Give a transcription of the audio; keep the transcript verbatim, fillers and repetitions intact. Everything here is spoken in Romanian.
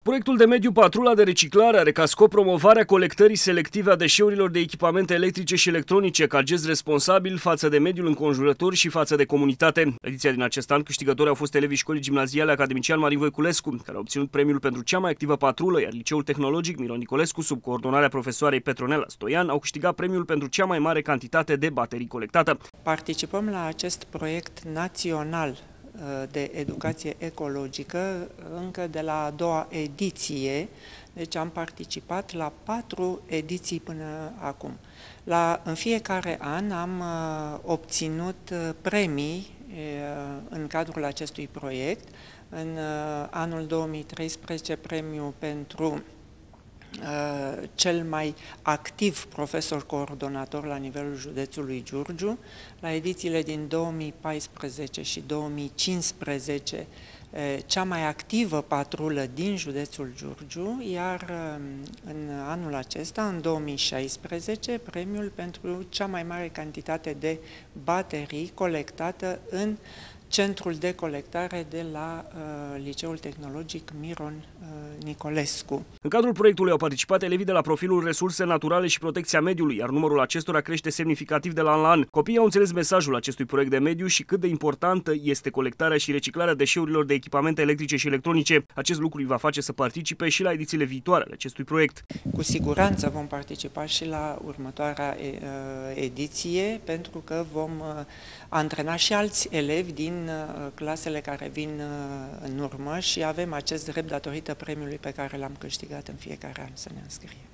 Proiectul de mediu Patrula de reciclare are ca scop promovarea colectării selective a deșeurilor de echipamente electrice și electronice, ca gest responsabil față de mediul înconjurător și față de comunitate. Ediția din acest an, câștigători au fost elevii școlii gimnaziale academician Marin Voiculescu, care au obținut premiul pentru cea mai activă patrulă, iar Liceul Tehnologic Miron Nicolescu, sub coordonarea profesoarei Petronela Stoian, au câștigat premiul pentru cea mai mare cantitate de baterii colectată. Participăm la acest proiect național de educație ecologică încă de la a doua ediție, deci am participat la patru ediții până acum. La, în fiecare an am obținut premii în cadrul acestui proiect. În anul două mii treisprezece premiul pentru cel mai activ profesor coordonator la nivelul județului Giurgiu, la edițiile din două mii paisprezece și două mii cincisprezece cea mai activă patrulă din județul Giurgiu, iar în anul acesta, în două mii șaisprezece, premiul pentru cea mai mare cantitate de baterii colectată în centrul de colectare de la uh, Liceul Tehnologic Miron uh, Nicolescu. În cadrul proiectului au participat elevii de la profilul Resurse Naturale și Protecția Mediului, iar numărul acestora crește semnificativ de la an la an. Copiii au înțeles mesajul acestui proiect de mediu și cât de importantă este colectarea și reciclarea deșeurilor de echipamente electrice și electronice. Acest lucru îi va face să participe și la edițiile viitoare ale acestui proiect. Cu siguranță vom participa și la următoarea ediție, pentru că vom antrena și alți elevi din clasele care vin în urmă și avem acest drept datorită premiului pe care l-am câștigat în fiecare an să ne înscrie.